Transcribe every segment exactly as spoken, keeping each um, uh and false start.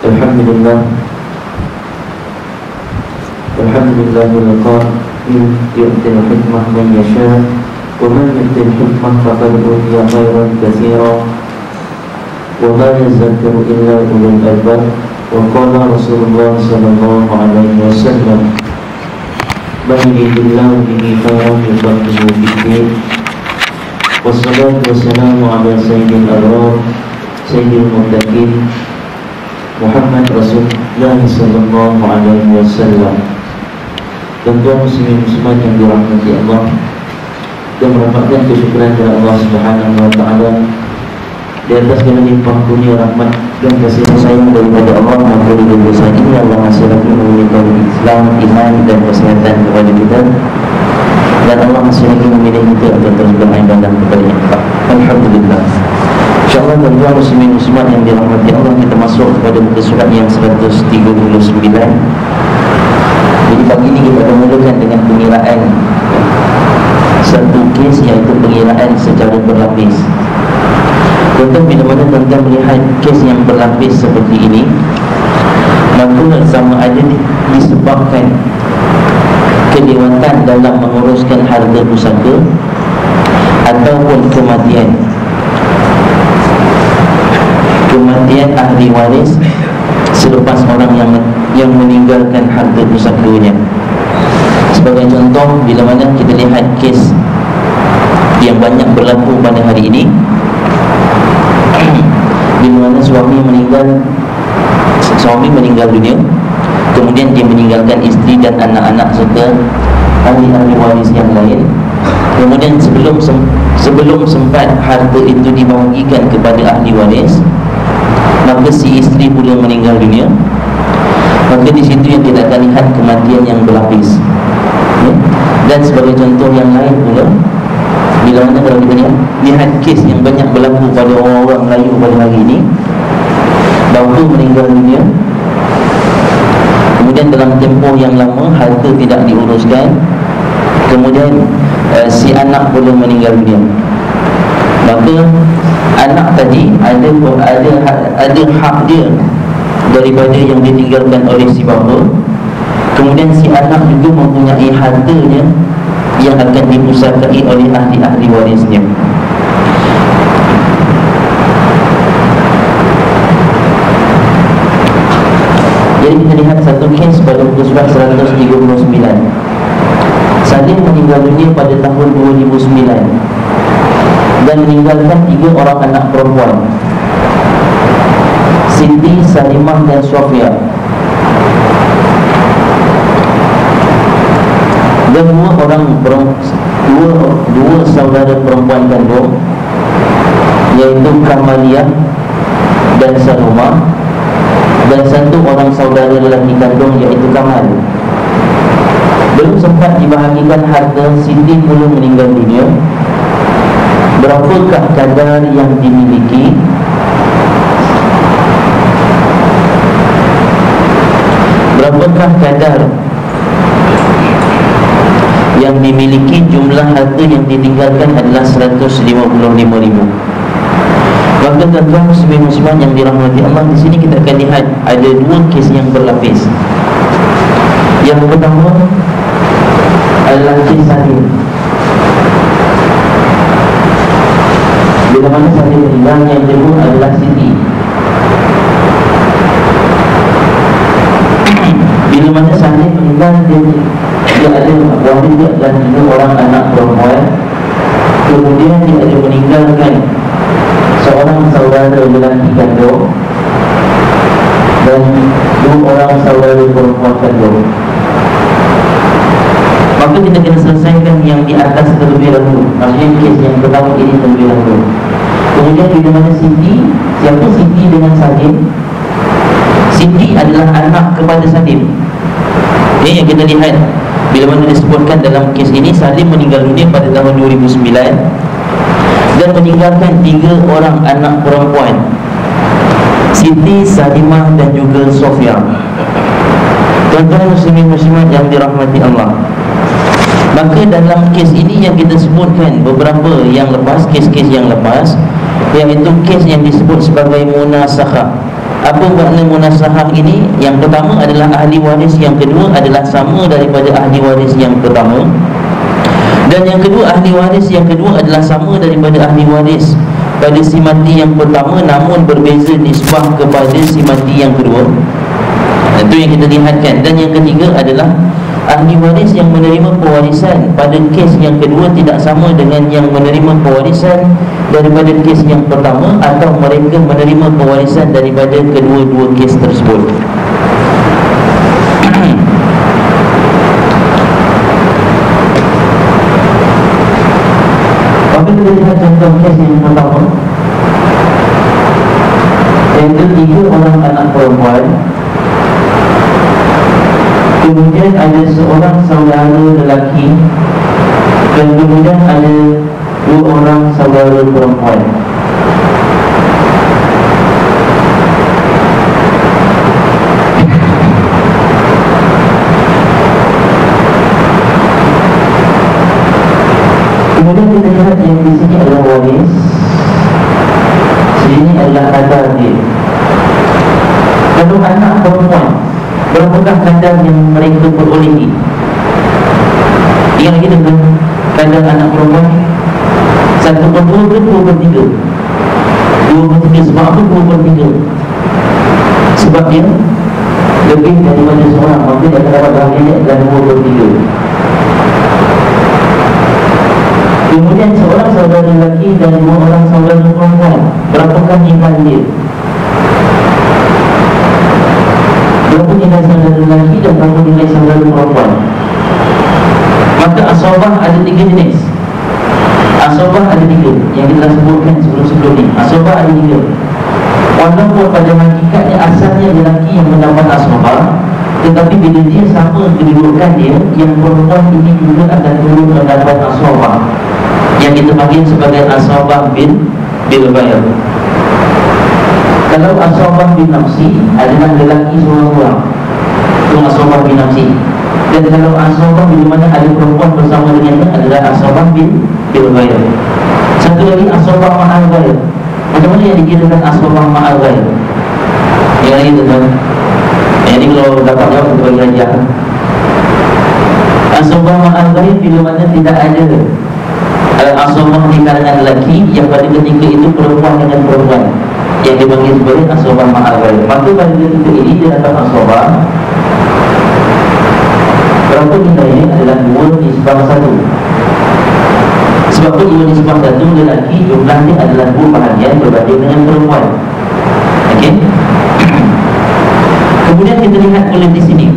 Alhamdulillah. Alhamdulillah al-qa'il yu'til hikmah man yasha wa man yu'til hikmah faqad utiya khairan katsira wa la yazakkaru illa ulul albab. Wa qala Rasulullah sallallahu alaihi wasallam man yuridillahu bihi khairan yufaqihuhu fid-din. Wassalatu wassalamu ala sayyidil abrar sayyidil muttaqin Muhammad Rasulullah sallallahu alaihi wasallam. Tuan-tuan muslimin muslimat yang dirahmati Allah, dan merapatkan kesyukuran kepada Allah Subhanahu wa taala di atas segala limpah kurnia rahmat dan kasih sayang daripada Allah. Maka di dosa ini Allah masih lagi memberikan Islam, iman dan kesehatan kepada kita, dan Allah masih lagi memilih kita untuk terus beribadah kepada Allah. Alhamdulillah. InsyaAllah tuan-tuan muslimin muslimat yang dirahmati Allah, kita masuk kepada muka surat yang seratus tiga puluh sembilan. Jadi pagi ini kita akan mulakan dengan pengiraan satu kes, iaitu pengiraan secara berlapis. Tuan-tuan, bila mana tuan-tuan melihat kes yang berlapis seperti ini, maka sama ada disebabkan kelewatan dalam menguruskan harta pusaka ataupun kematian kematian ahli waris selepas orang yang yang meninggalkan harta pusakanya. Sebagai contoh, bila mana kita lihat kes yang banyak berlaku pada hari ini, bila mana suami meninggal suami meninggal dunia, kemudian dia meninggalkan isteri dan anak-anak serta ahli-ahli waris yang lain. Kemudian sebelum sebelum sempat harta itu dibahagikan kepada ahli waris, maka si isteri pula meninggal dunia. Maka di situ yang kita akan lihat kematian yang berlapis, ya? Dan sebagai contoh yang lain pula, bila mana kalau kita lihat, lihat kes yang banyak berlaku pada orang-orang Melayu pada hari ini, bapa meninggal dunia, kemudian dalam tempoh yang lama harta tidak diuruskan, kemudian uh, si anak pula meninggal dunia. Maka anak tadi ada ada ada hak dia daripada yang ditinggalkan oleh si bapa. Kemudian si anak juga mempunyai hartanya yang akan dipusakai oleh ahli-ahli warisnya. Jadi kita lihat satu kes pada muka surat seratus tiga puluh sembilan. Salim meninggal dunia pada tahun dua ribu sembilan dan meninggalkan tiga orang anak perempuan, Siti, Salimah dan Sofia. Dan dua orang dua, dua saudara perempuan kandung, iaitu Kamaliyah dan Saloma, dan satu orang saudara lelaki kandung, iaitu Kamal. Belum sempat dibahagikan harta, Siti pula meninggal dunia. Berapakah kadar yang dimiliki? Berapakah kadar yang dimiliki? Jumlah harta yang ditinggalkan adalah seratus lima puluh lima ribu. Maka tuan-tuan muslimin muslimat yang dirahmati Allah, di sini kita akan lihat ada dua kes yang berlapis. Yang pertama adalah kes Salim. Bila mana Salim meninggal, yang kedua adalah Siti. Bila mana Salim meninggal, dia, dia ada wahid, dia adalah tiga orang anak perempuan. Kemudian dia ada meninggalkan seorang saudara lelaki kandung dan dua orang saudara perempuan kandung. Maka kita kena selesaikan yang di atas terlebih dahulu. Maksudnya kes yang pertama ini terlebih dahulu. Kemudian bila mana Siti, siapa Siti dengan Salim? Siti adalah anak kepada Salim. Ini yang kita lihat bila mana disebutkan dalam kes ini, Salim meninggal dunia pada tahun dua ribu sembilan dan meninggalkan tiga orang anak perempuan, Siti, Salimah dan juga Sofia. Tuan-tuan muslimin muslimat yang dirahmati Allah, maka dalam kes ini yang kita sebutkan beberapa yang lepas, kes-kes yang lepas, iaitu kes yang disebut sebagai munasakha Apa makna munasahah ini? Yang pertama adalah ahli waris, yang kedua adalah sama daripada ahli waris yang pertama, dan yang kedua ahli waris yang kedua adalah sama daripada ahli waris pada si mati yang pertama, namun berbeza nisbah kepada si mati yang kedua. Itu yang kita lihatkan. Dan yang ketiga adalah ahli waris yang menerima pewarisan pada kes yang kedua tidak sama dengan yang menerima pewarisan daripada kes yang pertama, atau mereka menerima pewarisan daripada kedua-dua kes tersebut. Apabila kita lihat contoh kes yang pertama, iaitu tiga orang anak perempuan, kemudian ada seorang saudara lelaki, dan kemudian ada dua orang saudara perempuan. Kemudian kita lihat yang di sini adalah waris, sini adalah kadar dia. Kalau anak perempuan, berapakah kadar yang mereka perolehi? Ingat lagi dengan kadar anak perempuan, satu per dua ke dua per tiga? Dua per tiga. Sebab apa dua per tiga? Sebab dia lebih daripada seorang, maka dia akan dapat bahagiannya adalah dua per tiga. Kemudian seorang saudara lelaki dan dua orang saudara perempuan, berapakah nilai dia? Berapa nilai saudara lelaki dan berapa nilai saudara perempuan? Maka asabah ada tiga jenis. Asabah ada tiga, yang kita sebutkan sebelum-sebelum ni. Asabah ada tiga. Walaupun pada hakikatnya asalnya lelaki yang mendapat asabah, tetapi bila dia sama kedudukan dia, yang perempuan ini juga akan turut mendapat asabah, yang kita panggil sebagai asabah bin bil bayar. Kalau asabah bin nafsi adalah lelaki seorang-seorang, itu asabah bin nafsi. Dan kalau asabah bila mana ada perempuan bersama dengannya adalah asabah bin bil bayar. Satu lagi asabah ma'al bayar. Macam mana yang dikirakan asabah ma'al bayar? Yang lagi tuan-tuan, yang ini kalau dapat jawab kita bagi hadiah. Asabah ma'al bayar bila mana tidak ada asabah di kalangan lelaki, yang pada ketika itu perempuan dengan perempuan, yang dipanggil sebagai asabah ma'al bayar. Maka pada ketika ini dia dapat asabah, berapa nilainya adalah dua nisbah satu. Sebab itu dua nisbah satu, lelaki jumlahnya adalah dua bahagian berbanding dengan perempuan. Okey. Kemudian kita lihat boleh di sini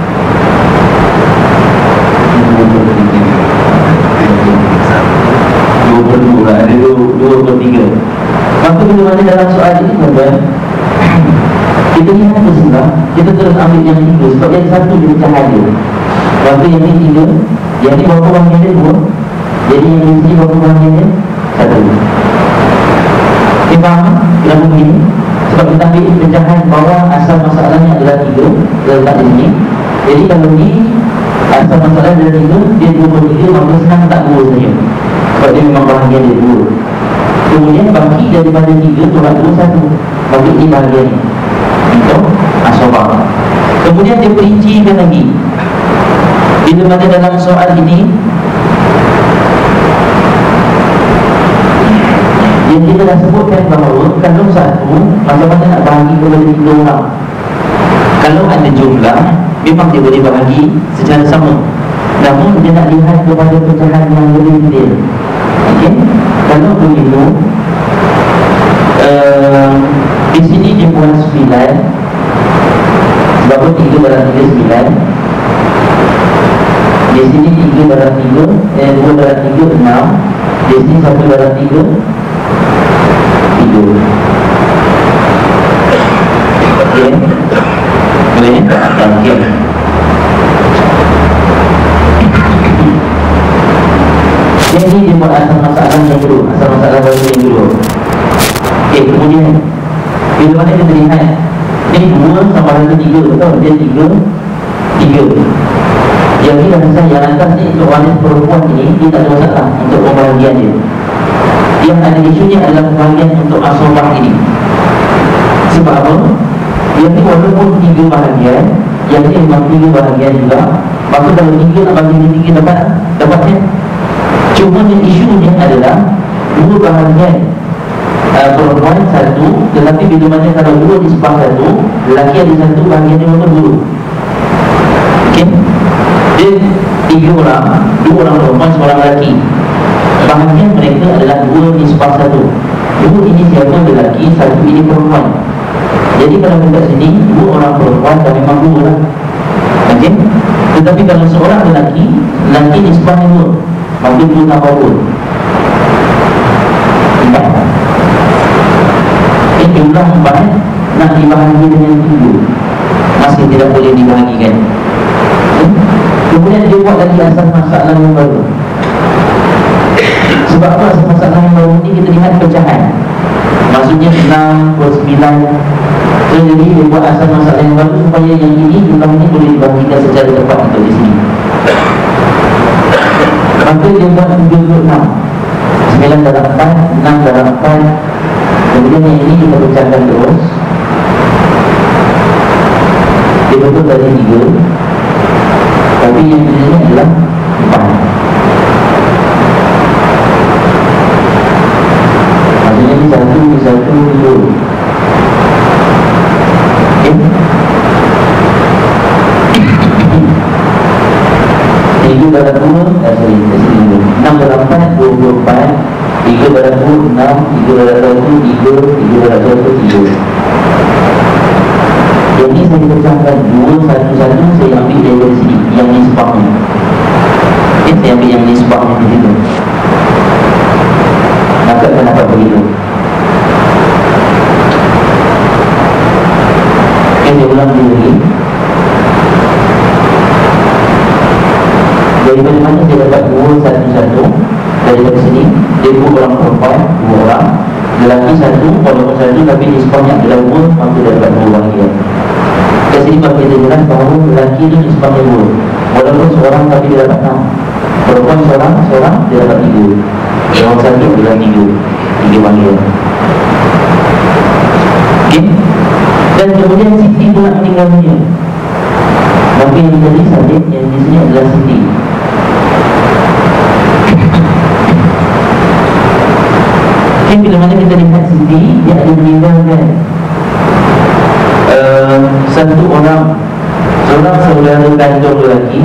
dua per dua, ada dua per tiga. Maka bila mana dalam soal ini tuan-tuan, kita lihat ke sebelah, kita terus ambil yang tiga, sebab yang satu dia pecah dia. Maka yang ni tiga, yang ni berapa bahagian dia? Dua. Jadi yang ni berapa bahagian dia? Satu. Kita faham kenapa begini? Sebab kita ambil pecahan bawah, asal masalahnya adalah tiga, letak di sini. Jadi kalau ni asal masalah adalah tiga, dia dua per tiga, maka senang tak dua saja, sebab dia memang bahagian dia dua. Kemudian baki daripada tiga tolak dua satu, bagi ini bahagian ni untuk asabah. Kemudian dia perincikan lagi. Bila mana dalam soal ini yang kita dah sebutkan bahawa kalau satu, macam mana nak bahagi kepada tiga orang? Kalau ada jumlah, memang dia boleh bahagi secara sama, namun dia nak lihat kepada pecahan yang lebih detail. Okey, kalau begitu uh, di sini dia buat sembilan, sebab tu tiga dalam tiga sembilan. Di sini tiga dalam tiga, eh, dua dalam tiga enam. Di sini satu dalam tiga tiga. Okey, boleh? Okey. Jadi dia buat asal masalah yang kedua, asal masalah baru yang kedua. Okey, kemudian bila mana kita lihat ni dua sama dengan tiga, betul? Dia tiga tiga. Yang ini dan yang atas ni untuk wanita perempuan ini, dia tak ada masalah untuk pembahagian dia. Yang ada isunya adalah pembahagian untuk asabah ini. Sebab apa? Yang ni walaupun tiga bahagian, yang ni memang tiga bahagian juga. Maka kalau tiga nak bagi dia tiga dapat dapatnya. Cuma isunya adalah dua bahagian uh, perempuan satu, tetapi bila mana kalau dua nisbah satu, lelaki ada satu, bahagian dia memang dua. Okey. Dia tiga orang, dua orang perempuan, seorang lelaki. Bahagian mereka adalah dua nisbah satu. Dua ini siapa lelaki, satu ini perempuan. Jadi kalau kita sini dua orang perempuan dah memang dua lah. Okey. Tetapi kalau seorang lelaki, lelaki nisbahnya dua, maka dua tambah dua empat. Ini jumlah empat nak dibahagi dengan tiga, masih tidak boleh dibahagikan. Okay. Kemudian dia buat lagi asal masalah yang baru. Sebab apa asal masalah yang baru ni? Kita lihat pecahan, maksudnya enam per sembilan. So, jadi dia buat asal masalah yang baru supaya yang ini, jumlah ini boleh dibahagikan secara tepat untuk di sini. Maka dia buat tujuh puluh enam, sembilan dalam empat, enam dalam empat. Kemudian yang ini kita pecahkan terus. Dia betul tadi tiga, tapi yang ini adalah empat. Maksudnya ini satu, ini satu, ini dua. Okay. Tiga dalam dua, eh, sorry, enam dalam empat, dua puluh empat. Tiga dalam dua, enam. Tiga dalam satu, tiga. Tiga dalam satu, tiga. Yang ni saya pecahkan dua, satu, satu. Saya ambil dari sini, yang nisbahnya. Okay, saya ambil yang nisbahnya di situ. Maka akan dapat begitu. Okay, saya ulang lagi. Daripada mana dia dapat dua, satu, satu. Daripada sini, dia dua orang perempuan, dua orang. Lelaki satu, walaupun satu, tapi nisbahnya adalah dua, maka dia dapat dua bahagian. Kat sini kalau kita jelas bahawa lelaki itu nisbahnya dua, walaupun seorang tapi dia dapat enam. Perempuan seorang, seorang dia dapat tiga. Orang satu adalah tiga, tiga bahagian. Okay. Dan kemudian Siti pula meninggal dunia. Tapi yang tadi Sadiq, yang di sini adalah Siti. Okay, bila mana kita lihat Siti, dia ada meninggalkan uh, satu orang, seorang saudara kandung lelaki,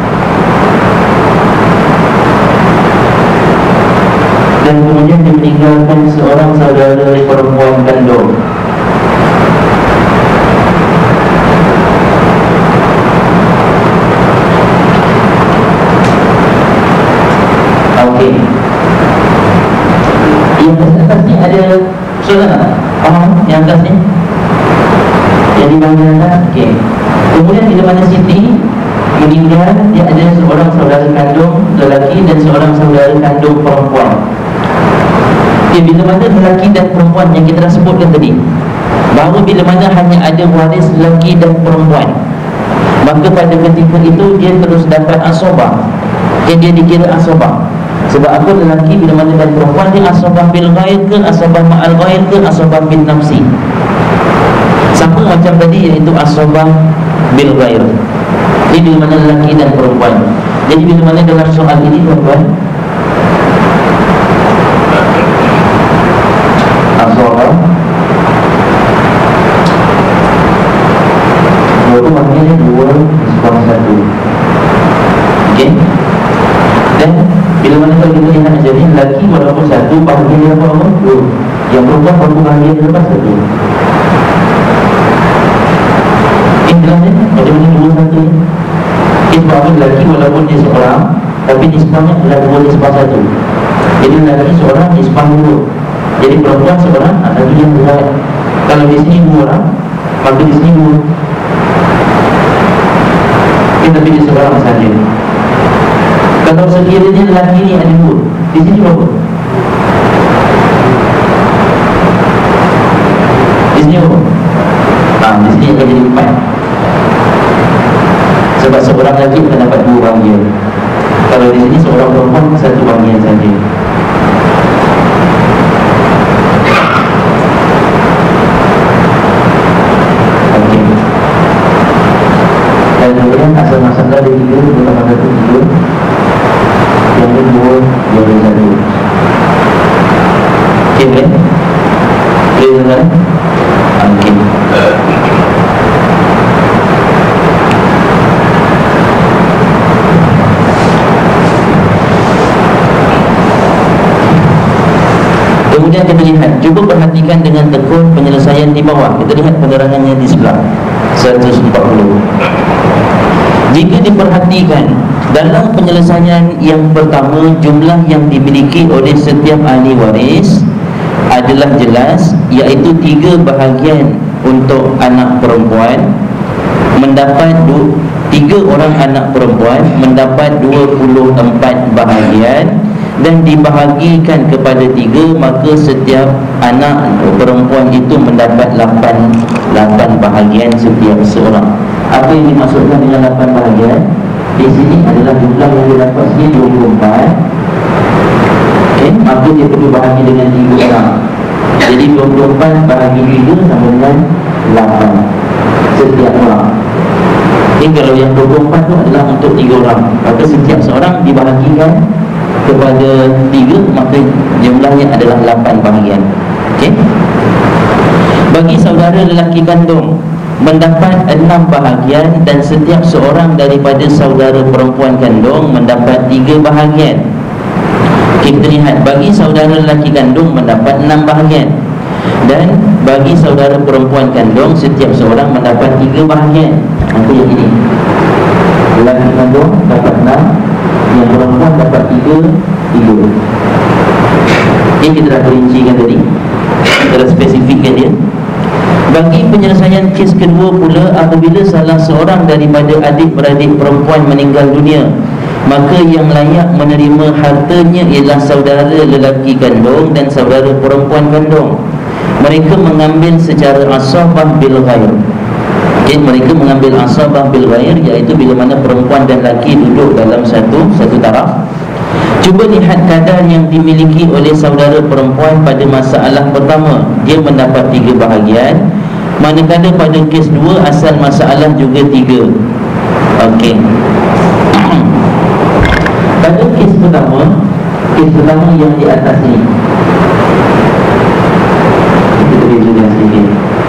dan kemudian dia meninggalkan seorang saudara perempuan kandung. Okey. Yang atas ni ada soalan tak? Faham yang atas ni? Yang di bahagian atas? Okey. Kemudian bila mana Siti meninggal, dia ada seorang saudara kandung lelaki dan seorang saudara kandung perempuan. Okey, bila mana lelaki dan perempuan yang kita dah sebutkan tadi, bahawa bila mana hanya ada waris lelaki dan perempuan, maka pada ketika itu dia terus dapat asobah. Okay, dia dikira asobah. Sebab apa? Lelaki bila mana dan perempuan, dia asobah bil ghair ke, asobah ma'al ghair ke, asobah bin nafsi. Sama macam tadi, iaitu asobah bil ghair. Ini bila mana lelaki dan perempuan. Jadi bila mana dalam soal ini tuan-tuan, asobah dua maknanya dua nisbah satu. Okey. Dan bila mana kalau kita lihat macam ni, lelaki walaupun satu, bahagian dia apa? Dua. Yang perempuan berapa bahagian dia lepas satu? Eh, jelas ni? Macam mana dua satu ni? Eh, sebab apa lelaki walaupun dia seorang, tapi nisbahnya adalah dua nisbah satu. Jadi lelaki seorang, nisbah dua. Jadi perempuan seorang, lagi yang dua. Kalau di sini dua orang, maka di sini dua. Eh, tapi dia seorang saja. Kalau sekiranya lelaki ni ada dua, di sini berapa? Di sini berapa? Nah, di sini akan jadi empat. Sebab seorang lelaki akan dapat dua bahagian. Kalau di sini seorang perempuan satu bahagian saja. boleh? Boleh tuan-tuan? Okey. Kemudian kita lihat, cuba perhatikan dengan tekun penyelesaian di bawah. Kita lihat penerangannya di sebelah seratus empat puluh. Jika diperhatikan dalam penyelesaian yang pertama, jumlah yang dimiliki oleh setiap ahli waris adalah jelas, iaitu tiga bahagian untuk anak perempuan mendapat du, tiga orang anak perempuan mendapat dua puluh empat bahagian dan dibahagikan kepada tiga, maka setiap anak perempuan itu mendapat lapan bahagian setiap seorang. Apa yang dimaksudkan dengan lapan bahagian? Di sini adalah jumlah yang didapat sini dua puluh empat. Okay, maka dia perlu bahagi dengan tiga orang. Jadi dua puluh empat bahagi tiga sama dengan lapan setiap orang. Jadi kalau yang dua puluh empat itu adalah untuk tiga orang, maka setiap seorang dibahagikan kepada tiga, maka jumlahnya adalah lapan bahagian. Okey. Bagi saudara lelaki kandung mendapat enam bahagian dan setiap seorang daripada saudara perempuan kandung mendapat tiga bahagian. Okey, kita lihat, bagi saudara lelaki kandung mendapat enam bahagian dan bagi saudara perempuan kandung setiap seorang mendapat tiga bahagian. Apa yang ini? Lelaki kandung dapat enam, yang perempuan dapat tiga, tiga. Ini kita dah perincikan tadi, kita dah spesifikkan dia. Bagi penyelesaian kes kedua pula, apabila salah seorang daripada adik-beradik perempuan meninggal dunia, maka yang layak menerima hartanya ialah saudara lelaki kandung dan saudara perempuan kandung. Mereka mengambil secara asabah bil ghair. Okay, mereka mengambil asabah bil ghair, iaitu bila mana perempuan dan lelaki duduk dalam satu satu taraf. Cuba lihat kadar yang dimiliki oleh saudara perempuan pada masalah pertama, dia mendapat tiga bahagian, manakala pada kes dua asal masalah juga tiga. Okey. Pada kes pertama, kes pertama yang di atas ni, kita boleh lihat sedikit.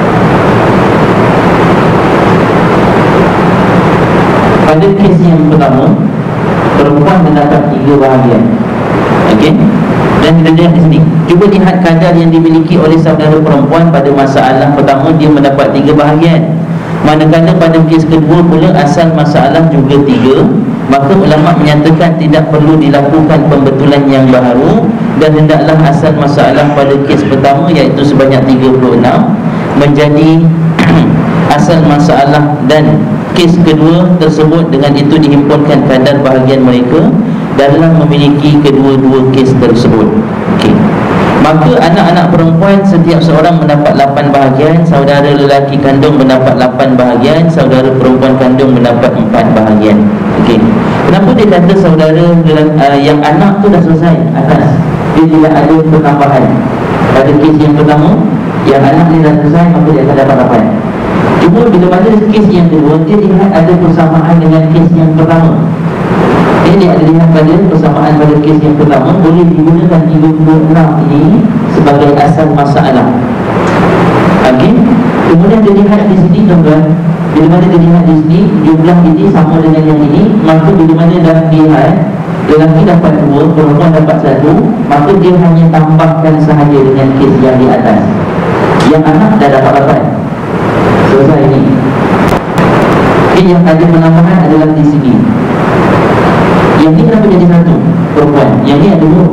Pada kes yang pertama, perempuan mendapat tiga bahagian. Okey. Dan kita lihat di sini, cuba lihat kadar yang dimiliki oleh saudara perempuan pada masalah pertama, dia mendapat tiga bahagian. Manakala pada kes kedua pula asal masalah juga tiga, maka ulama menyatakan tidak perlu dilakukan pembetulan yang baru dan hendaklah asal masalah pada kes pertama, iaitu sebanyak tiga puluh enam, menjadi asal masalah, dan kes kedua tersebut dengan itu dihimpunkan kadar bahagian mereka dalam memiliki kedua-dua kes tersebut. Okey. Maka anak-anak perempuan setiap seorang mendapat lapan bahagian, saudara lelaki kandung mendapat lapan bahagian, saudara perempuan kandung mendapat empat bahagian. Okey. Kenapa dia kata saudara uh, yang anak tu dah selesai atas, dia tidak ada pertambahan? Pada kes yang pertama, yang anak ni dah selesai, maka dia akan dapat lapan. Cuma bila pada kes yang kedua, dia lihat ada persamaan dengan kes yang pertama. Ini dia ada lihat pada persamaan pada kes yang pertama, boleh digunakan tiga puluh enam ini sebagai asal masalah. Okey. Kemudian dia lihat di sini tuan-tuan, bila mana dia lihat di sini jumlah ini sama dengan yang ini, maka bila mana dah dilihat lelaki dapat dua, perempuan dapat satu, maka dia hanya tambahkan sahaja dengan kes yang di atas. Yang anak dah dapat lapan. Selesai ini. Ini yang ada penambahan adalah di sini. Yang ni kenapa jadi satu perempuan? Yang ni ada dua.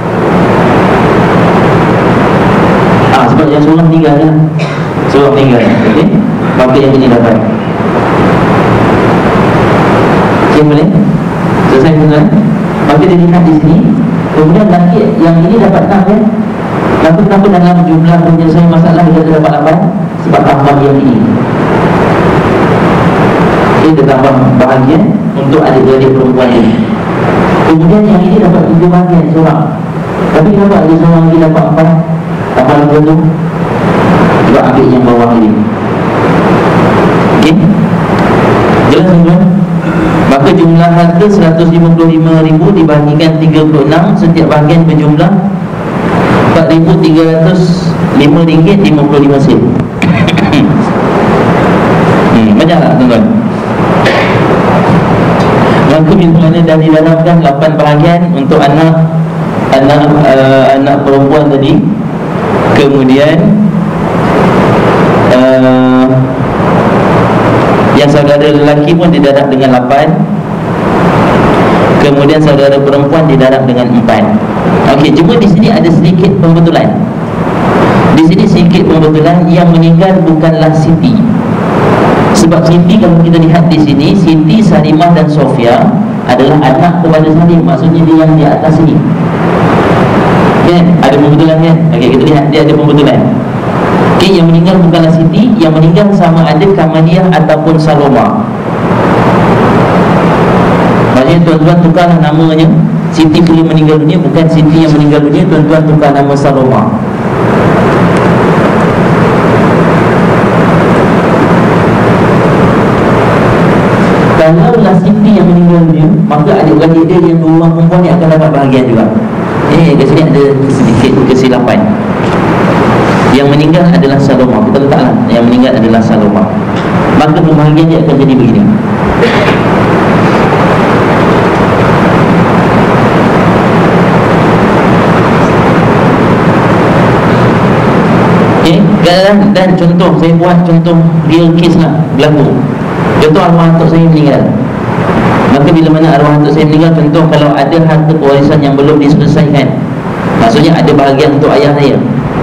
Ah, sebab yang seorang tinggal kan? Seorang tinggal. Okey. Maka yang ini dapat. Okey, boleh? Selesai tuan. Maka dia lihat di sini. Kemudian lelaki yang ini dapat enam kan? Maka kenapa dalam jumlah penyelesaian masalah dia dapat lapan? Sebab tambah yang ini. Dia tambah bahagian untuk adik-adik perempuan ini. Kemudian yang ini dapat tiga bahagian seorang. Tapi kenapa ada seorang lagi dapat empat? Tambah lagi tu juga ambil yang bawah ini. Okey. Jelas tuan-tuan? Maka jumlah harta seratus lima puluh lima ribu dibahagikan tiga puluh enam, setiap bahagian berjumlah empat ribu tiga ratus lima ringgit lima puluh lima sen. hmm, Banyak tak tuan-tuan? Maka bila mana dah didalamkan lapan bahagian untuk anak Anak uh, anak perempuan tadi, kemudian uh, yang saudara lelaki pun didarab dengan lapan, kemudian saudara perempuan didarab dengan empat. Okey, cuma di sini ada sedikit pembetulan. Di sini sedikit pembetulan, yang meninggal bukanlah Siti. Sebab Siti, kalau kita lihat di sini, Siti, Salimah dan Sofia adalah anak kepada Salim. Maksudnya dia yang di atas sini. Kan? Ada pembetulan kan? Okey, kita lihat dia ada pembetulan. Okey, yang meninggal bukanlah Siti, yang meninggal sama ada Kamaliah ataupun Saloma. Maksudnya tuan-tuan tukarlah namanya. Siti perlu meninggal dunia, bukan Siti yang meninggal dunia, tuan-tuan tukar nama Saloma. Kalaulah Siti yang meninggal dunia, maka adik-adik dia yang dua orang perempuan ni akan dapat bahagian juga. Eh, kat sini ada sedikit kesilapan. Yang meninggal adalah Saloma. Kita letaklah yang meninggal adalah Saloma. Maka pembahagian dia akan jadi begini. Okay, dan, dan contoh, saya buat contoh real case lah, berlaku. Contoh arwah atuk saya meninggal. Maka bila mana arwah atuk saya meninggal, contoh kalau ada harta pewarisan yang belum diselesaikan, maksudnya ada bahagian untuk ayah saya.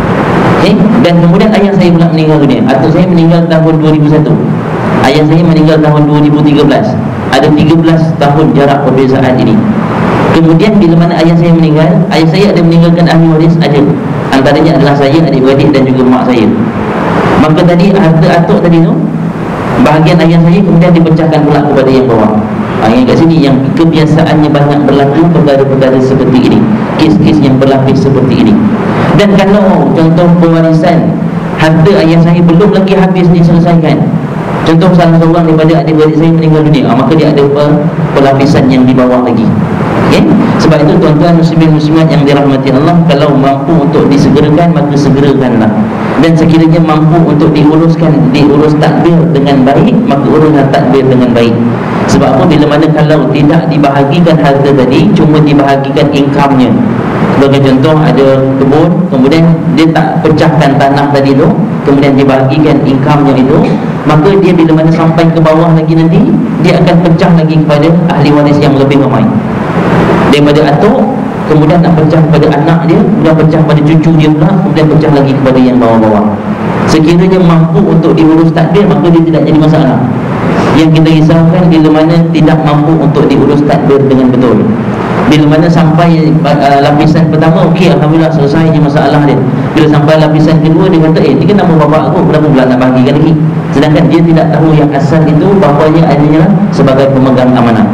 Okay? Dan kemudian ayah saya pula meninggal dunia. Atuk saya meninggal tahun dua ribu satu, ayah saya meninggal tahun dua ribu tiga belas. Ada tiga belas tahun jarak perbezaan ini. Kemudian bila mana ayah saya meninggal, ayah saya ada meninggalkan ahli waris, ada. Antaranya adalah saya, adik-beradik dan juga mak saya. Maka tadi harta atuk tadi tu, bahagian ayah saya kemudian dipecahkan pula kepada yang bawah. Ha, yang kat sini yang kebiasaannya banyak berlaku perkara-perkara seperti ini, kes-kes yang berlapis seperti ini. Dan kalau contoh pewarisan harta ayah saya belum lagi habis diselesaikan, contoh salah seorang daripada adik-beradik saya meninggal dunia, ha, maka dia ada pelapisan yang di bawah lagi. Okay? Sebab itu tuan-tuan muslimin muslimat yang dirahmati Allah, kalau mampu untuk disegerakan, maka segerakanlah. Dan sekiranya mampu untuk diuruskan, diurus takbir dengan baik, maka uruslah takbir dengan baik. Sebab apa? Bila mana kalau tidak dibahagikan harta tadi, cuma dibahagikan income-nya. Sebagai contoh, ada kebun, kemudian dia tak pecahkan tanah tadi tu, kemudian dibahagikan income-nya itu, maka dia bila mana sampai ke bawah lagi nanti, dia akan pecah lagi kepada ahli waris yang lebih ramai. Daripada atuk, kemudian nak pecah kepada anak dia, kemudian pecah pada cucu dia pula, kemudian pecah lagi kepada yang bawah-bawah. Sekiranya mampu untuk diurus takbir, maka dia tidak jadi masalah. Yang kita risaukan bila mana tidak mampu untuk diurus takbir dengan betul. Bila mana sampai uh, lapisan pertama, okey, alhamdulillah selesai je masalah dia. Bila sampai lapisan kedua, dia kata, eh, ini kan nama bapak aku, kenapa pula nak bahagikan lagi? Sedangkan dia tidak tahu yang asal itu bapanya adanya sebagai pemegang amanah.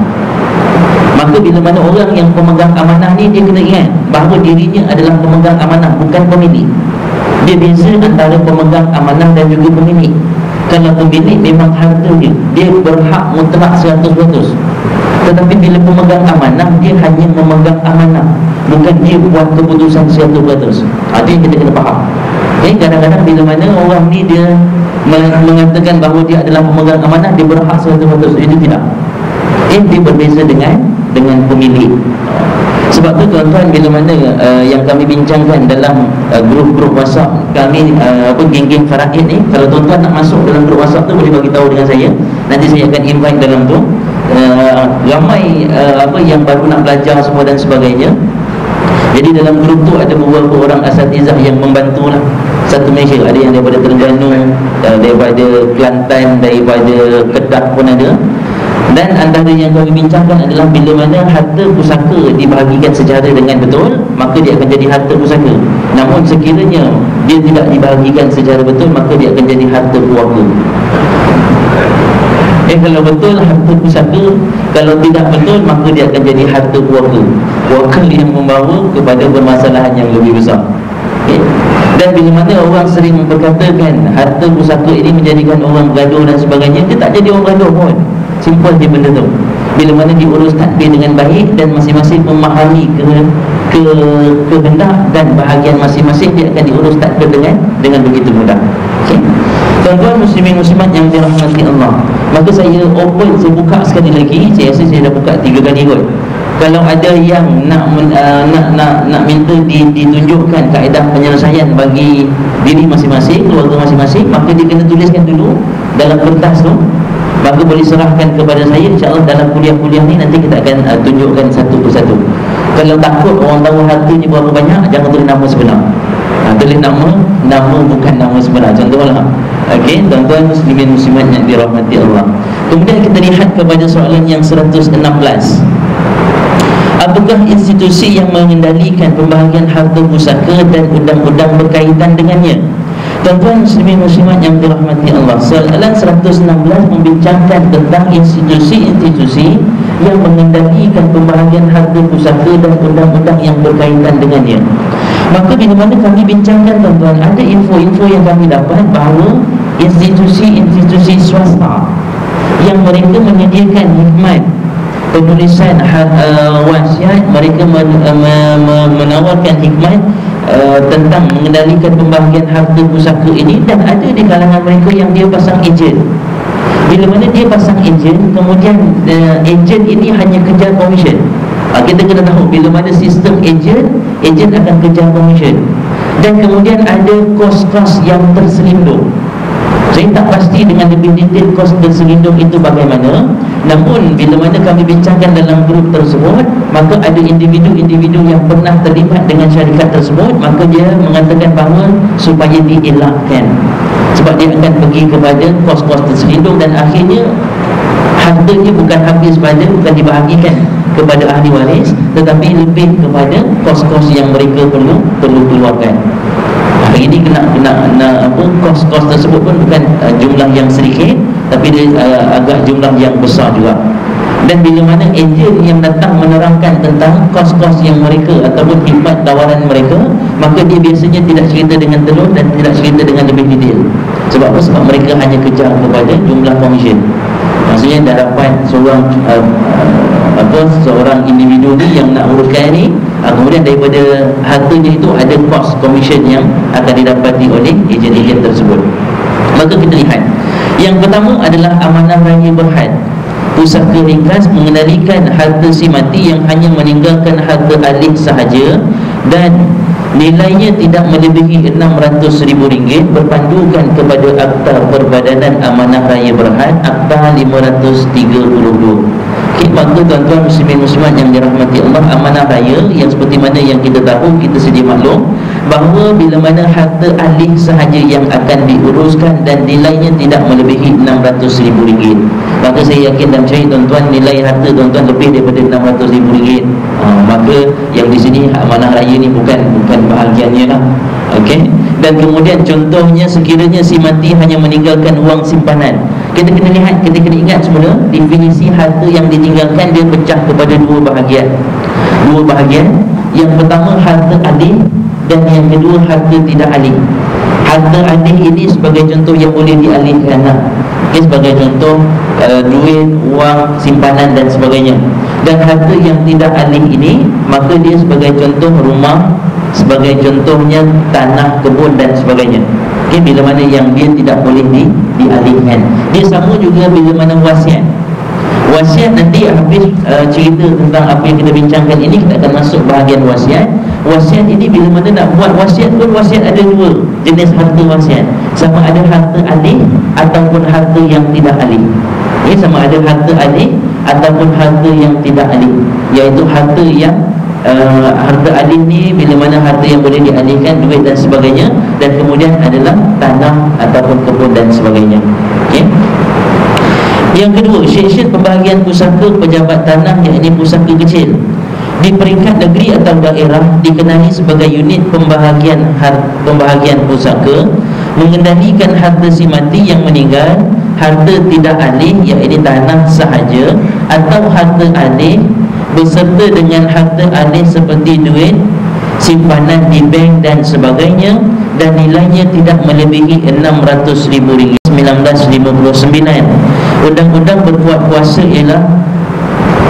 Maka bila mana orang yang pemegang amanah ni, dia kena ingat bahawa dirinya adalah pemegang amanah, bukan pemilik. Dia beza antara pemegang amanah dan juga pemilik. Kalau pemilik memang harta dia, dia berhak mutlak seratus peratus. Tetapi bila pemegang amanah, dia hanya memegang amanah, bukan dia buat keputusan seratus peratus. Itu yang kita kena faham. Okay? Kadang-kadang bila mana orang ni dia mengatakan bahawa dia adalah pemegang amanah, dia berhak seratus peratus. Itu tidak. Eh, dia berbeza dengan dengan pemilik. Sebab tu tuan-tuan, bila mana uh, yang kami bincangkan dalam uh, grup-grup WhatsApp kami, uh, apa geng-geng faraid ni, kalau tuan-tuan nak masuk dalam grup WhatsApp tu, boleh bagi tahu dengan saya. Nanti saya akan invite dalam tu. Uh, ramai uh, apa yang baru nak belajar semua dan sebagainya. Jadi dalam grup tu ada beberapa orang asatizah yang membantu lah. Satu Malaysia, ada yang daripada Terengganu, uh, daripada Kelantan, daripada Kedah pun ada. Dan antara yang kami bincangkan adalah bila mana harta pusaka dibahagikan secara dengan betul, maka dia akan jadi harta pusaka. Namun sekiranya dia tidak dibahagikan secara betul, maka dia akan jadi harta keluarga. Eh, kalau betul harta pusaka, kalau tidak betul, maka dia akan jadi harta keluarga. Keluarga yang membawa kepada permasalahan yang lebih besar. Okay? Dan bila mana orang sering berkatakan harta pusaka ini menjadikan orang gaduh dan sebagainya, dia tak jadi orang gaduh pun. Simple je benda tu. Bila mana diurus takbir dengan baik dan masing-masing memahami ke ke kehendak dan bahagian masing-masing, dia akan diurus takdir dengan dengan begitu mudah. Okay. Tuan-tuan muslimin muslimat yang dirahmati Allah, maka saya open, saya buka sekali lagi. Saya rasa saya dah buka tiga kali kot. Kalau ada yang nak uh, nak nak nak minta di, ditunjukkan kaedah penyelesaian bagi diri masing-masing, keluarga masing-masing, maka dia kena tuliskan dulu dalam kertas tu, maka boleh serahkan kepada saya. InsyaAllah dalam kuliah-kuliah ni nanti kita akan uh, tunjukkan satu persatu. Kalau takut orang tahu hartanya berapa banyak, jangan tulis nama sebenar. Ha, tulis nama, nama bukan nama sebenar. Contohlah. Okey, tuan-tuan muslimin muslimat yang dirahmati Allah. Kemudian kita lihat kepada soalan yang seratus enam belas. Apakah institusi yang mengendalikan pembahagian harta pusaka dan undang-undang berkaitan dengannya? Tuan-tuan muslimin muslimat yang dirahmati Allah, soalan seratus enam belas membincangkan tentang institusi-institusi yang mengendalikan pembahagian harta pusaka dan undang-undang yang berkaitan dengannya. Maka bila mana kami bincangkan, tuan-tuan, ada info-info yang kami dapat bahawa institusi-institusi swasta yang mereka menyediakan hikmat penulisan uh, wasiat, mereka men, uh, menawarkan hikmat uh, tentang mengendalikan pembahagian harta pusaka ini, dan ada di kalangan mereka yang dia pasang ejen. Bila mana dia pasang ejen, kemudian uh, ejen ini hanya kejar komisen. uh, Kita kena tahu bila mana sistem ejen, ejen akan kejar komisen. Dan kemudian ada kos-kos yang terselindung. Saya tak pasti dengan lebih detail kos terselindung itu bagaimana. Namun bila mana kami bincangkan dalam grup tersebut, maka ada individu-individu yang pernah terlibat dengan syarikat tersebut, maka dia mengatakan bahawa supaya dielakkan, sebab dia akan pergi kepada kos-kos terselindung dan akhirnya hartanya bukan habis pada, bukan dibahagikan kepada ahli waris, tetapi lebih kepada kos-kos yang mereka perlu perlu keluarkan. Hari ini kena kena, kena apa, kos-kos tersebut pun bukan uh, jumlah yang sedikit, tapi dia uh, agak jumlah yang besar juga. Dan bila mana ejen yang datang menerangkan tentang kos-kos yang mereka ataupun hikmat tawaran mereka, maka dia biasanya tidak cerita dengan telur dan tidak cerita dengan lebih detail. Sebab apa? Sebab mereka hanya kejar kepada jumlah komisen. Maksudnya dah dapat seorang uh, apa seorang individu ni yang nak uruskan ni, uh, kemudian daripada hartanya itu ada kos komisen yang akan didapati oleh ejen-ejen tersebut. Maka kita lihat, yang pertama adalah amanah raya berhad. Pusaka ringkas mengendalikan harta si mati yang hanya meninggalkan harta alih sahaja dan nilainya tidak melebihi enam ratus ribu ringgit, berpandukan kepada Akta Perbadanan Amanah Raya Berhad Akta lima ratus tiga puluh dua. Okay, maka tuan-tuan muslimin muslimat yang dirahmati Allah, amanah raya yang seperti mana yang kita tahu, kita sedia maklum bahawa bila mana harta alih sahaja yang akan diuruskan dan nilainya tidak melebihi enam ratus ribu ringgit, maka saya yakin dan percaya tuan-tuan, nilai harta tuan-tuan lebih daripada enam ratus ribu ringgit. ha, Maka yang di sini amanah raya ni bukan bukan bahagiannya lah. Okey. Dan kemudian contohnya, sekiranya si mati hanya meninggalkan wang simpanan, kita kena lihat, kita kena ingat semula definisi harta yang ditinggalkan, dia pecah kepada dua bahagian. Dua bahagian. Yang pertama harta alih dan yang kedua harta tidak alih. Harta alih ini sebagai contoh yang boleh dialihkan lah. Okay, sebagai contoh uh, duit, wang, simpanan dan sebagainya. Dan harta yang tidak alih ini, maka dia sebagai contoh rumah, sebagai contohnya tanah, kebun dan sebagainya. Okay, bila mana yang dia tidak boleh di, dialihkan. Dia sama juga bila mana wasiat. Wasiat nanti habis uh, cerita tentang apa yang kita bincangkan ini, kita akan masuk bahagian wasiat. Wasiat ini bila mana nak buat wasiat pun, wasiat ada dua jenis harta wasiat. Sama ada harta alih ataupun harta yang tidak alih. Okay, sama ada harta alih ataupun harta yang tidak alih, iaitu harta yang uh, harta alih ni bila mana harta yang boleh dialihkan, duit dan sebagainya, dan kemudian adalah tanah ataupun kebun dan sebagainya. Okay. Yang kedua, syed-syed pembahagian pusaka pejabat tanah, iaitu pusaka kecil di peringkat negeri atau daerah dikenali sebagai unit pembahagian har, pembahagian pusaka, mengendalikan harta si mati yang meninggal, harta tidak alih iaitu tanah sahaja atau harta alih beserta dengan harta alih seperti duit, simpanan di bank dan sebagainya, dan nilainya tidak melebihi enam ratus ribu ringgit. Seribu sembilan ratus lima puluh sembilan, undang-undang berkuat kuasa ialah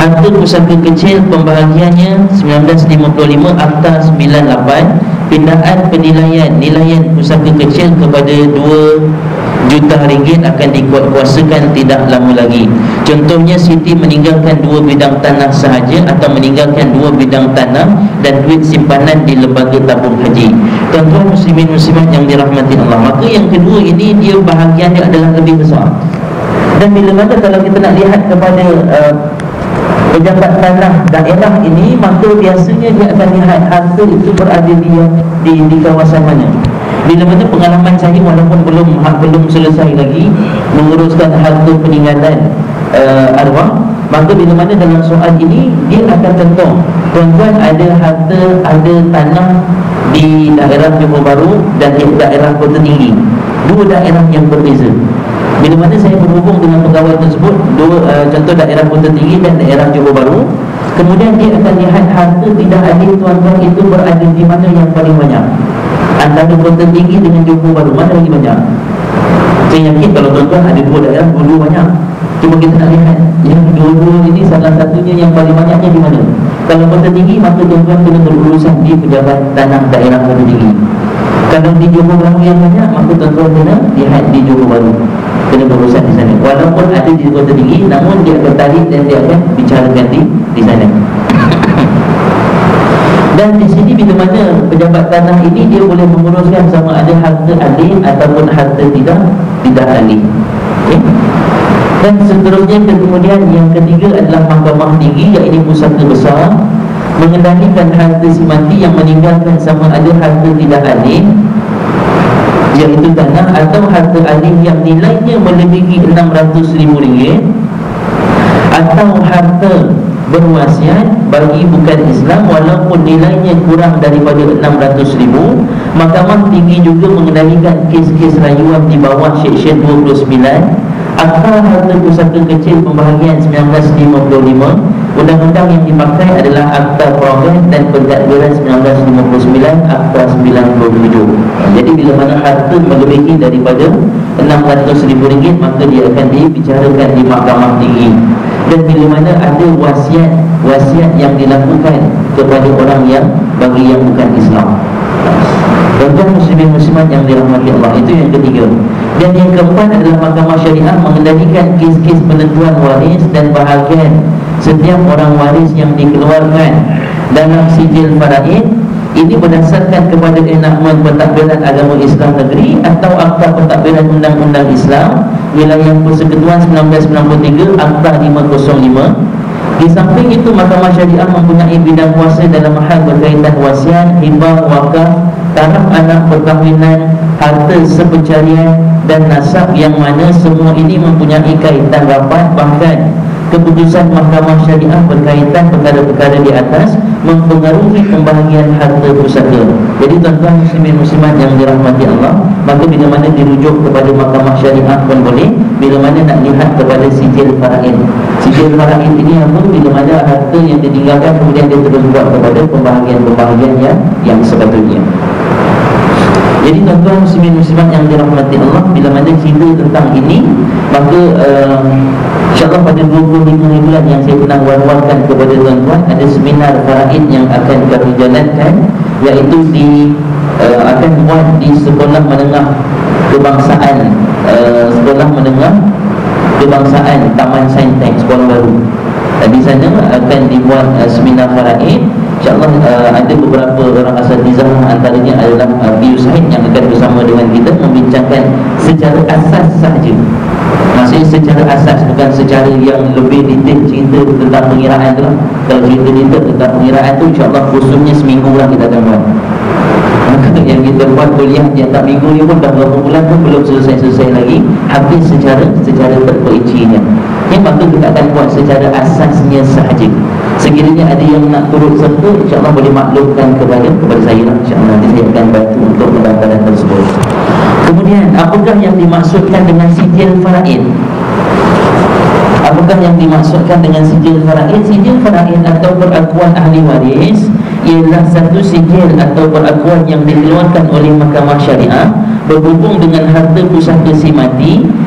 Harta pusaka kecil pembahagiannya sembilan belas lima puluh lima Akta sembilan puluh lapan. Pindaan penilaian nilaian pusaka kecil kepada dua juta ringgit akan dikuatkuasakan tidak lama lagi. Contohnya Siti meninggalkan dua bidang tanah sahaja atau meninggalkan dua bidang tanah dan duit simpanan di lembaga tabung haji. Tuan-tuan muslimin muslimat yang dirahmati Allah, maka yang kedua ini dia bahagian dia adalah lebih besar. Dan bila mana kalau kita nak lihat kepada uh, pejabat tanah daerah ini, maka biasanya dia akan lihat harta itu berada di di, di kawasan mana. Bila mana pengalaman saya walaupun belum belum selesai lagi menguruskan harta peninggalan uh, arwah, maka bila mana dalam soal ini dia akan tentu tuan-tuan ada harta, ada tanah di daerah Johor Bahru dan di daerah Kota Tinggi, dua daerah yang berbeza. Bila mana saya berhubung dengan pegawai tersebut, dua uh, contoh daerah Kota Tinggi dan daerah Johor Bahru, kemudian dia akan lihat harta tidak adil tuan-tuan itu berada di mana yang paling banyak. Antara Kota Tinggi dengan Johor Bahru, mana lagi banyak? Saya yakin kalau tuan-tuan ada dua daerah, dua-dua banyak. Cuma kita nak lihat yang dua-dua ini salah satunya yang paling banyaknya di mana. Kalau Kota Tinggi, maka tuan-tuan kena berurusan di pejabat tanah daerah Kota Tinggi. Kalau di Johor Bahru yang banyak, maka tuan-tuan kena lihat di Johor Bahru, kena berurusan di sana. Walaupun ada di Kota Tinggi, namun dia akan tarik dan dia akan bicarakan di, di sana. Dan di sini bila mana pejabat tanah ini dia boleh menguruskan sama ada harta alih ataupun harta tidak tidak alih. Okay? Dan seterusnya kemudian yang ketiga adalah mahkamah tinggi, iaitu pusaka besar, mengendalikan harta si mati yang meninggalkan sama ada harta tidak alih, iaitu tanah atau harta alih yang nilainya melebihi enam ratus ribu ringgit, atau harta berwasiat bagi bukan Islam walaupun nilainya kurang daripada enam ratus ribu. Mahkamah tinggi juga mengendalikan kes-kes rayuan di bawah Seksyen dua puluh sembilan Akta Harta Pusaka Kecil Pembahagian sembilan belas lima puluh lima. Undang-undang yang dipakai adalah Akta Perogan dan Pentadbiran sembilan belas lima puluh sembilan, Akta sembilan puluh tujuh. Jadi bila mana harta melebihi daripada enam ratus ribu ringgit, maka dia akan dibicarakan di mahkamah tinggi. Dan bila mana ada wasiat wasiat yang dilakukan kepada orang yang bagi yang bukan Islam. Tuan-tuan muslimin muslimat yang dirahmati Allah, itu yang ketiga. Dan yang keempat adalah mahkamah syariah mengendalikan kes-kes penentuan waris dan bahagian setiap orang waris yang dikeluarkan dalam sijil faraid. Ini berdasarkan kepada enakmen pentadbiran agama Islam negeri atau Akta Pentadbiran Undang-Undang Islam Wilayah Persekutuan seribu sembilan ratus sembilan puluh tiga, Akta lima kosong lima. Di samping itu, mahkamah syariah mempunyai bidang kuasa dalam hal berkaitan wasiat, hibah, wakaf, taraf anak perkahwinan, harta sepencarian dan nasab, yang mana semua ini mempunyai kaitan rapat. Bahkan keputusan mahkamah syariah berkaitan perkara-perkara di atas mempengaruhi pembahagian harta pusaka. Jadi tuan-tuan muslimin muslimat yang dirahmati Allah, maka bila mana dirujuk kepada mahkamah syariah pun boleh, bila mana nak lihat kepada sijil faraid. Sijil faraid ini apa? Bila mana harta yang ditinggalkan kemudian dia terus buat kepada pembahagian-pembahagian yang, yang sepatutnya. Jadi tuan-tuan muslimin muslimat yang dirahmati Allah, bila mana cerita tentang ini, maka uh, InsyaAllah pada dua puluh lima bulan yang saya pernah war-warkan kepada tuan-tuan, ada seminar faraid yang akan kami jalankan, iaitu di uh, akan buat di sekolah menengah kebangsaan, uh, sekolah menengah kebangsaan Taman Saintek Sekolah Baru. uh, Di sana akan dibuat uh, seminar faraid. InsyaAllah uh, ada beberapa orang asatizah, antaranya adalah uh, Biu Syahid yang akan bersama dengan kita membincangkan secara asas sahaja. Maksudnya secara asas, bukan secara yang lebih detail cerita tentang pengiraan tu lah. Kalau cerita detail tentang pengiraan tu, insyaAllah khususnya seminggu lah kita akan buat. Maka yang kita buat kuliah yang tak minggu ni pun dah berapa bulan pun belum selesai-selesai lagi, habis secara secara terperincinya. Ya, maka kita akan buat secara asasnya sahaja. Sekiranya ada yang nak turut serta, insyaAllah boleh maklumkan kepada kepada saya lah. InsyaAllah nanti saya akan bantu untuk pendaftaran tersebut. Kemudian, apakah yang dimaksudkan dengan sijil faraid? Apakah yang dimaksudkan dengan sijil faraid? Sijil faraid atau perakuan ahli waris ialah satu sijil atau perakuan yang dikeluarkan oleh mahkamah syariah berhubung dengan harta pusaka si mati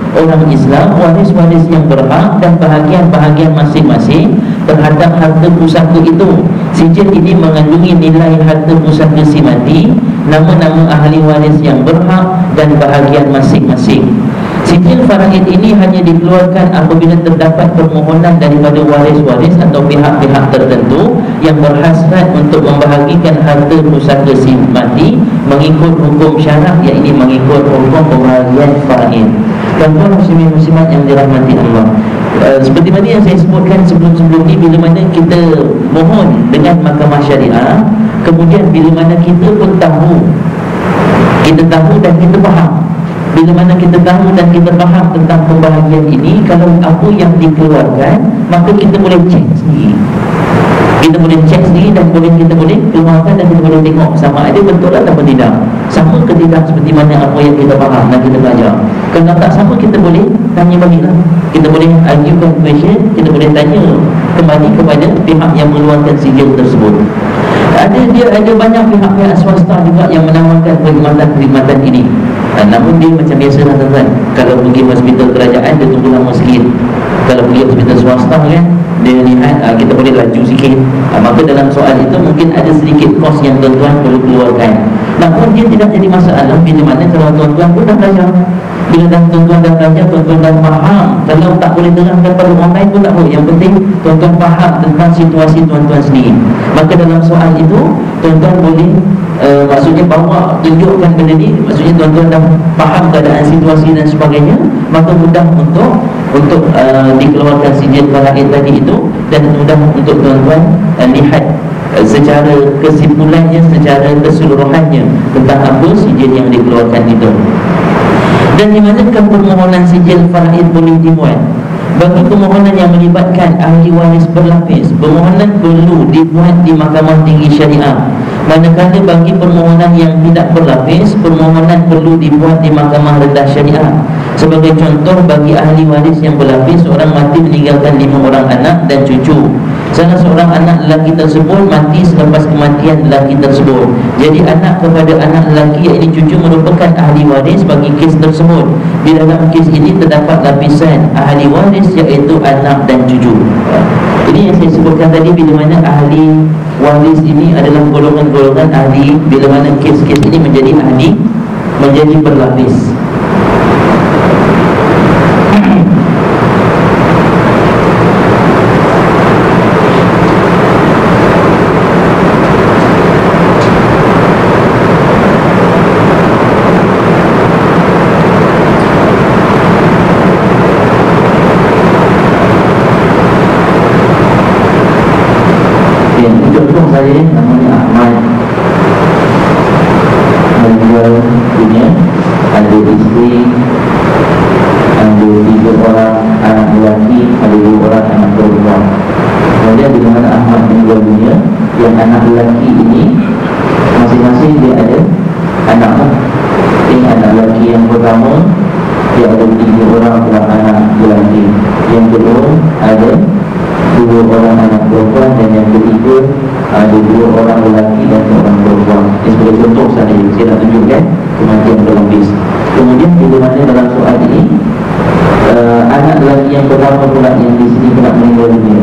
orang Islam, waris-waris yang berhak dan bahagian-bahagian masing-masing terhadap harta pusaka itu. Sijil ini mengandungi nilai harta pusaka si mati, nama-nama ahli waris yang berhak dan bahagian masing-masing. Sijil faraid ini hanya dikeluarkan apabila terdapat permohonan daripada waris-waris atau pihak-pihak tertentu yang berhasrat untuk membahagikan harta pusaka si mati mengikut hukum syarak, iaitu mengikut hukum pembahagian faraid. Tuan-tuan muslimin muslimat yang dirahmati Allah, uh, seperti mana yang saya sebutkan sebelum-sebelum ni, bila mana kita mohon dengan mahkamah syariah, kemudian bila mana kita pun tahu, kita tahu dan kita faham, bila mana kita tahu dan kita faham tentang pembahagian ini, kalau apa yang dikeluarkan, maka kita boleh cek sendiri. Kita boleh cek sendiri dan boleh kita boleh keluarkan dan kita boleh tengok sama ada betul atau tidak, sama ke tidak seperti mana apa yang kita faham dan kita belajar. Kalau tak sama, kita boleh tanya baliklah, kita boleh ajukan question, kita boleh tanya kembali kepada pihak yang mengeluarkan sijil tersebut. Ada dia ada banyak pihak-pihak swasta juga yang menawarkan perkhidmatan-perkhidmatan ini. Ha, namun dia macam biasalah tuan-tuan, kalau pergi hospital kerajaan dia tunggu lama sikit. Kalau pergi hospital swasta kan, dia lihat uh, kita boleh laju sikit. uh, Maka dalam soal itu mungkin ada sedikit kos yang tuan-tuan perlu keluarkan. Namun dia tidak jadi masalah bila mana kalau tuan-tuan pun dah belajar. Bila dah tuan-tuan dah belajar, tuan-tuan dah faham. Kalau tak boleh terangkan pada orang lain pun tak boleh. Yang penting tuan-tuan faham tentang situasi tuan-tuan sendiri. Maka dalam soal itu tuan-tuan boleh uh, maksudnya bawa, tunjukkan benda ni, maksudnya tuan-tuan dah faham keadaan situasi dan sebagainya, maka mudah untuk untuk uh, dikeluarkan sijil faraid tadi itu, dan mudah untuk tuan-tuan uh, lihat uh, secara kesimpulannya, secara keseluruhannya tentang apa sijil yang dikeluarkan itu. Dan di manakah permohonan sijil faraid boleh dibuat? Bagi permohonan yang melibatkan ahli waris berlapis, permohonan perlu dibuat di Mahkamah Tinggi Syariah. Manakala bagi permohonan yang tidak berlapis, permohonan perlu dibuat di Mahkamah Rendah Syariah. Sebagai contoh, bagi ahli waris yang berlapis, seorang mati meninggalkan lima orang anak dan cucu. Salah seorang anak lelaki tersebut mati selepas kematian lelaki tersebut. Jadi anak kepada anak lelaki, iaitu cucu, merupakan ahli waris bagi kes tersebut. Di dalam kes ini terdapat lapisan ahli waris, iaitu anak dan cucu. Ini yang saya sebutkan tadi, bila mana ahli waris ini adalah golongan-golongan ahli, bila mana kes-kes ini menjadi ahli, menjadi berlapis. Saya namanya Ahmad, meninggal dunia, ada isteri, ada tiga orang anak lelaki, ada dua orang anak perempuan. Kemudian di mana Ahmad meninggal dunia, yang anak lelaki ini masing-masing dia ada anak. Ini anak lelaki yang pertama, dia ada tiga orang anak lelaki. Yang kedua ada dua orang anak perempuan, dan yang ketiga ada dua orang lelaki dan seorang perempuan. Ini sebagai contoh sahaja, saya nak tunjukkan kematian berlapis. Kemudian bila mana dalam soal ini uh, anak lelaki yang pertama pula yang di sini pula meninggal dunia,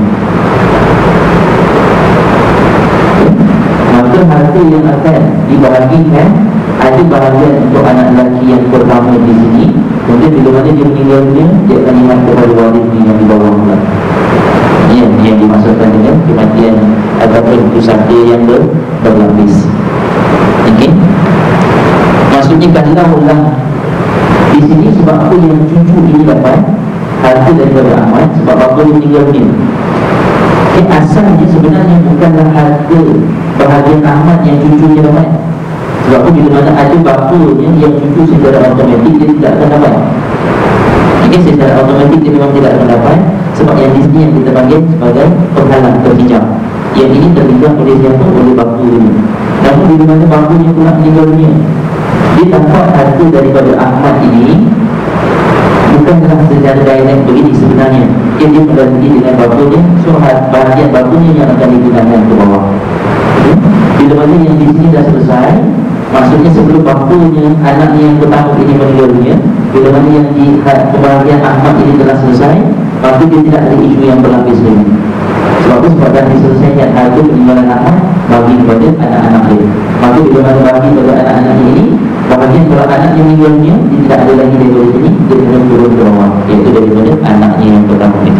okay. Maka harta yang akan dibahagikan, ada bahagian untuk anak lelaki yang pertama di sini. Kemudian bila mana dia meninggal dunia, dia akan ingat kepada waris yang di bawah pula. Yang, yang dimaksudkan dengan kematian ataupun pusaka yang ber, berlapis. Okey. Maksudnya kalaulah di sini sebab apa yang cucu ini dapat harta daripada Ahmad, sebab apa dia meninggal dunia. Okay, asalnya sebenarnya bukanlah harta bahagian Ahmad yang cucunya dapat. Sebab apa bila mana ada bapanya yang cucu secara automatik dia tidak akan dapat. Jadi secara automatik dia memang tidak akan dapat. Sebab yang di sini yang kita panggil sebagai penghalang, terhijab. Yang ini terhijab oleh siapa? Oleh bapa ini. Namun bila mana bapanya pula meninggal dunia, dia dapat harta daripada Ahmad ini bukanlah secara direct begini sebenarnya. Dia dia berganti dengan bapanya, so bahagian bapanya yang akan digunakan ke bawah. Okay. Bila mana yang di sini dah selesai, Maksudnya sebelum bapanya, anaknya yang pertama ini meninggal dunia, bila mana yang di kebahagiaan Ahmad ini telah selesai, maka dia tidak ada isu yang berlapis lagi. Sebab itu sebab dah diselesaikan harga peninggalan Ahmad bagi kepada anak-anak dia. Maka bila mana bagi kepada anak-anaknya ini, bahagian kalau anaknya meninggal dunia, dia tidak ada lagi daripada sini, dia kena turun ke bawah, iaitu daripada anaknya yang pertama itu.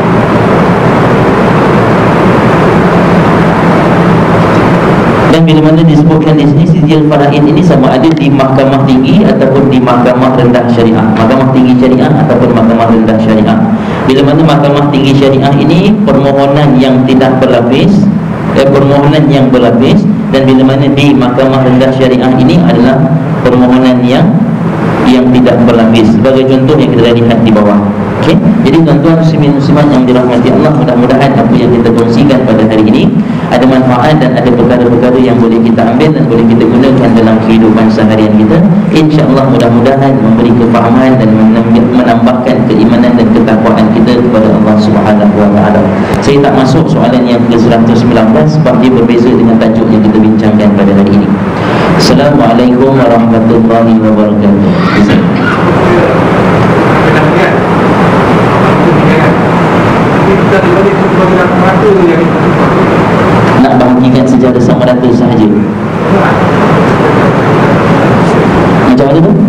Dan bila mana disebutkan di sini sijil faraid ini sama ada di mahkamah tinggi ataupun di mahkamah rendah syariah, mahkamah tinggi syariah ataupun mahkamah rendah syariah. Bila mana mahkamah tinggi syariah ini permohonan yang tidak berlapis, eh, permohonan yang berlapis, dan bila mana di mahkamah rendah syariah ini adalah permohonan yang yang tidak berlapis. Sebagai contoh yang kita lihat di bawah. Okey. Jadi tuan-tuan muslimin muslimat yang dirahmati Allah, mudah-mudahan apa yang kita kongsikan pada hari ini ada manfaat dan ada perkara-perkara yang boleh kita ambil dan boleh kita gunakan dalam kehidupan seharian kita. InsyaAllah mudah-mudahan memberi kefahaman dan menambahkan keimanan dan ketakwaan kita kepada Allah Subhanahu Wa Taala. Saya tak masuk soalan yang ke seratus sembilan belas sebab dia berbeza dengan tajuk yang kita bincangkan pada hari ini. Assalamualaikum warahmatullahi wabarakatuh. Nak bahagikan secara sama rata sahaja. Macam mana tu?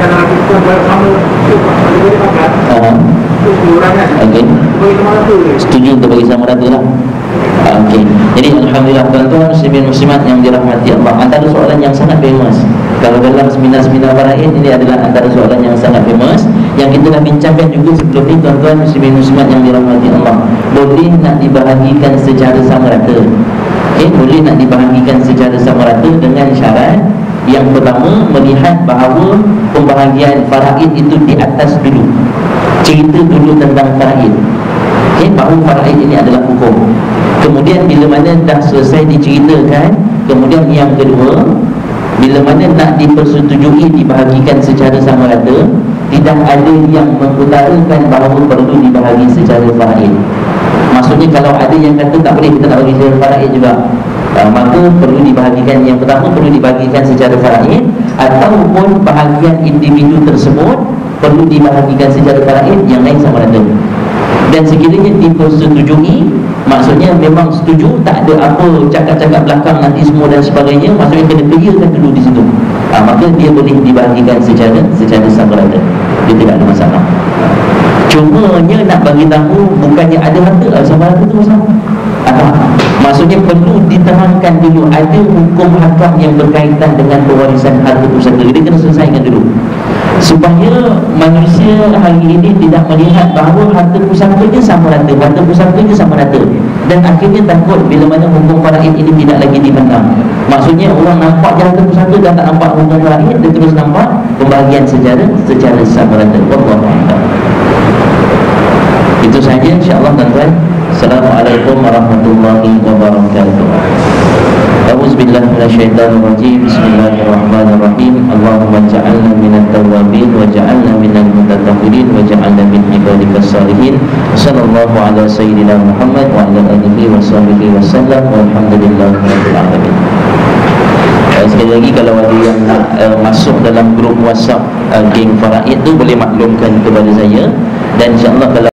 Uh, okay. Setuju untuk bagi sama rata lah. Okey. Jadi alhamdulillah tuan-tuan muslimin muslimat yang dirahmati Allah, antara soalan yang sangat famous kalau dalam seminar-seminar faraid ini adalah antara soalan yang sangat famous yang kita dah bincangkan juga sebelum ni tuan-tuan muslimin muslimat yang dirahmati Allah. Boleh nak dibahagikan secara sama rata. Okey, boleh nak dibahagikan secara sama rata dengan syarat yang pertama, melihat bahawa pembahagian faraid itu di atas dulu. Cerita dulu tentang faraid. Okey, bahawa faraid ini adalah hukum. Kemudian bila mana dah selesai diceritakan, kemudian yang kedua, bila mana nak dipersetujui dibahagikan secara sama rata, tidak ada yang mengutarakan bahawa perlu dibahagi secara faraid. Maksudnya kalau ada yang kata tak boleh, kita nak bagi secara faraid juga, uh, maka perlu dibahagikan. Yang pertama perlu dibahagikan secara faraid, ataupun bahagian individu tersebut perlu dibahagikan secara faraid, yang lain sama rata. Dan sekiranya dipersetujui, maksudnya memang setuju, tak ada apa cakap-cakap belakang nanti semua dan sebagainya, maksudnya kena clearkan dulu di situ, ha, maka dia boleh dibahagikan secara secara sama rata. Dia tidak ada masalah. Cumanya nak bagi tahu bukannya ada harta lah, sama rata tu masalah. Ha, maksudnya perlu diterangkan dulu ada hukum hakam yang berkaitan dengan pewarisan harta pusaka. Dia kena selesaikan dulu supaya manusia hari ini tidak melihat bahawa harta pusakanya sama rata, harta pusakanya sama rata, dan akhirnya takut bila mana hukum faraid ini tidak lagi dipandang. Maksudnya orang nampak je harta pusaka dan tak nampak hukum faraid, dia terus nampak pembahagian secara secara sama rata. Wallahu a'lam. Itu saja insya-Allah tuan-tuan. Assalamualaikum warahmatullahi wabarakatuh. A'udzubillahi minasyaitonirrajim. Bismillahirrahmanirrahim. Allahumma ja'alna minat tawwabin wa ja'alna minal mutatahhirin wa ja'alna min ibadikas salihin. Sallallahu ala sayyidina Muhammad wa ala alihi wa sahbihi wasallam. Walhamdulillahirabbil alamin. Sekali lagi kalau ada yang nak uh, masuk dalam grup WhatsApp uh, geng faraid tu boleh maklumkan kepada saya, dan insya-Allah kalau